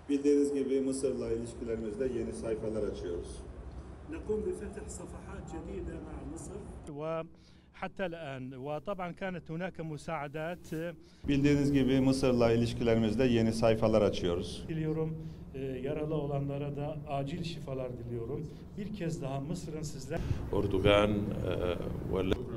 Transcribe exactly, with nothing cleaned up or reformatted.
Bildiğiniz gibi Mısır'la ilişkilerimizde yeni sayfalar açıyoruz. نقوم بفتح صفحات جديدة مع مصر. وحتى الآن وطبعا كانت هناك مساعدات. Bildiğiniz gibi Mısır'la ilişkilerimizde yeni sayfalar açıyoruz. Diliyorum e, yaralı olanlara da acil şifalar diliyorum. Bir kez daha Mısır'ın sizler أردوغان